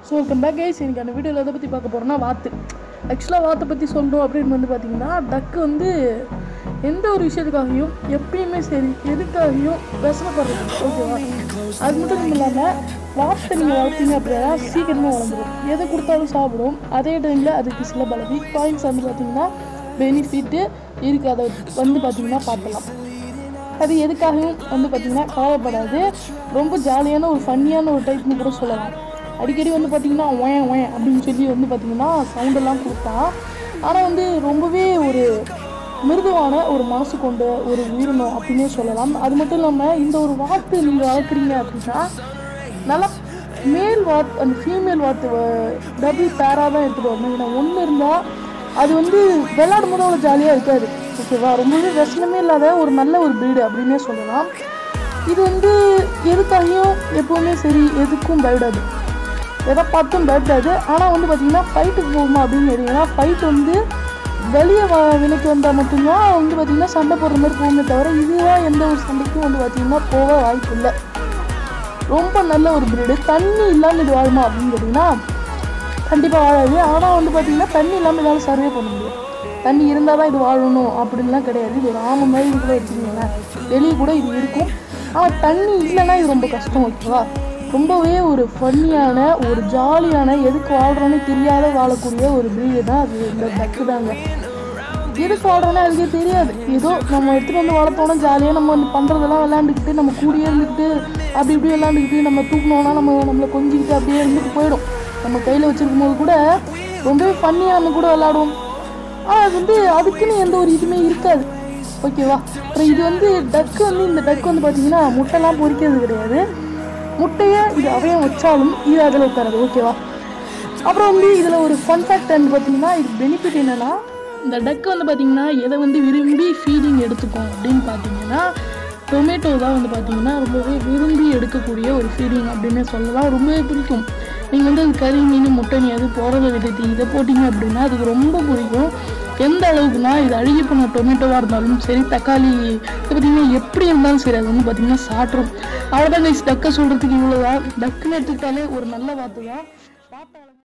So welcome back guys. எனக்கு அந்த வீடியோவில் எதை பற்றி பார்க்க போகிறோன்னா வாத்து. ஆக்சுவலாக வாத்தை பற்றி சொல்கிறோம் அப்படின்னு வந்து பார்த்திங்கன்னா, டக்கு வந்து எந்த ஒரு விஷயத்துக்காகவும் எப்பயுமே சரி எதுக்காகவும் விசனப்படுறது, ஓகேவா? அது மட்டும் இல்லாமல் வாத்தை நீங்கள் வளர்த்தீங்க அப்படின்னா சீக்கிரமாக வளர்ந்துடும், எதை கொடுத்தாலும் சாப்பிடும். அதே டைமில் அதுக்கு சில பல வீக் பாயிண்ட்ஸ் வந்து பார்த்திங்கன்னா பெனிஃபிட்டு இருக்குது. அதை வந்து பார்த்திங்கன்னா பார்க்கலாம். அது எதுக்காகவும் வந்து பார்த்திங்கன்னா கவலைப்படாது. ரொம்ப ஜாலியான ஒரு ஃபன்னியான ஒரு டைப்னு கூட சொல்லலாம். அடிக்கடி வந்து பார்த்திங்கன்னா ஒயன் ஒயன் அப்படின்னு சொல்லி வந்து பார்த்திங்கன்னா சவுண்டெல்லாம் கொடுத்தான். ஆனால் வந்து ரொம்பவே ஒரு மிருதுவான ஒரு மனசு கொண்ட ஒரு உயிரினம் அப்படின்னே சொல்லலாம். அது மட்டும் இல்லாமல் இந்த ஒரு வாத்து நீங்கள் வளர்க்குறீங்க அப்படின்னா நல்லா மேல் வாத்து அந்த ஃபீமேல் வாத்து டபுள் பேராக தான் எடுத்துகிட்டு வரணும். ஏன்னா ஒன்று இருந்தால் அது வந்து விளையாடும் போது அவ்வளோ ஜாலியாக இருக்காது, ஓகேவா? ரொம்பவே விஷமே இல்லாத ஒரு நல்ல ஒரு ப்ரீடு அப்படின்னே சொல்லலாம். இது வந்து எதுக்காகவும் எப்போவுமே சரி எதுக்கும் பயப்படாது, எதை பார்த்தும் பயப்படாது. ஆனால் வந்து பார்த்திங்கன்னா ஃபைட்டுக்கு போகுமா அப்படின்னு கேட்டிங்கன்னா ஃபைட் வந்து வெளியே விலைக்கு வந்தால் மட்டும்தான் வந்து பார்த்திங்கன்னா சண்டை போடுற மாதிரி போகுமே தவிர இதுதான் எந்த ஒரு சண்டைக்கும் வந்து பார்த்திங்கன்னா போக வாய்ப்பு இல்லை. ரொம்ப நல்ல ஒரு ப்ரீடு. தண்ணி இல்லாமல் இது வாழுமா அப்படின்னு கேட்டிங்கன்னா கண்டிப்பாக வாழாது. ஆனால் வந்து பார்த்திங்கன்னா தண்ணி இல்லாமல் இதால் சர்வே பண்ண முடியும். தண்ணி இருந்தால் தான் இது வாழணும் அப்படின்லாம் கிடையாது. இது ஒரு ஆமை மாதிரி கூட வச்சுக்கோங்களேன், வெளியே கூட இது இருக்கும். ஆனால் தண்ணி இல்லைன்னா இது ரொம்ப கஷ்டம், ஓகேவா? ரொம்பவே ஒரு ஃபன்னியான ஒரு ஜாலியான எதுக்கு வாழ்கிறோன்னு தெரியாத வாழக்கூடிய ஒரு ப்ரீடு தான் அது. இந்த டக்கு தாங்க. எதுக்கு வாழ்கிறோன்னா அதுக்கே தெரியாது. ஏதோ நம்ம எடுத்துகிட்டு வந்து வளர்த்தோன்னா ஜாலியாக நம்ம வந்து பண்ணுறதெல்லாம் விளையாண்டுக்கிட்டு நம்ம கூடியே இருந்துக்கிட்டு அப்படி இப்படி விளையாண்டுக்கிட்டு நம்ம தூக்கினோன்னா நம்மளை கொஞ்சிக்கிட்டு அப்படியே இருந்துட்டு போயிடும். நம்ம கையில் வச்சுருக்கும் போது கூட ரொம்பவே ஃபன்னியாக நம்ம கூட விளாடுவோம். ஆனால் அது வந்து அதுக்குன்னு எந்த ஒரு இதுவுமே இருக்காது, ஓகேவா? அப்புறம் இது வந்து டக்கு வந்து இந்த டக்கு வந்து பார்த்திங்கன்னா முட்டைலாம் பொரிக்கிறது கிடையாது. முட்டையை இது அவயம் வச்சாலும் இது அதில் உட்காராது, ஓகேவா? அப்புறம் வந்து இதில் ஒரு ஃபன் ஃபேக்ட் வந்து பார்த்திங்கன்னா இது பெனிஃபிட் என்னென்னா, இந்த டக்கு வந்து பார்த்திங்கன்னா எதை வந்து விரும்பி ஃபீடிங் எடுத்துக்கும் அப்படின்னு பார்த்தீங்கன்னா டொமேட்டோ தான் வந்து பார்த்திங்கன்னா ரொம்பவே விரும்பி எடுக்கக்கூடிய ஒரு ஃபீடிங் அப்படின்னு சொல்லலாம். ரொம்பவே பிடிக்கும். நீங்கள் வந்து அது கறி மீன் முட்டை நீ அது போகிறத விட்டுட்டு இதை போட்டிங்க அப்படின்னா அதுக்கு ரொம்ப பிடிக்கும். எந்த அளவுக்குனா இது அழுகி போன டொமேட்டோவாக இருந்தாலும் சரி தக்காளி இது பார்த்திங்கன்னா எப்படி இருந்தாலும் சரி அது வந்து பார்த்திங்கன்னா சாப்பிட்ரும். அவ்வளோதான் கைஸ், டக்கை சொல்கிறதுக்கு இவ்வளோதான். டக்குன்னு எடுத்துக்கிட்டாலே ஒரு நல்ல வார்த்தை தான்.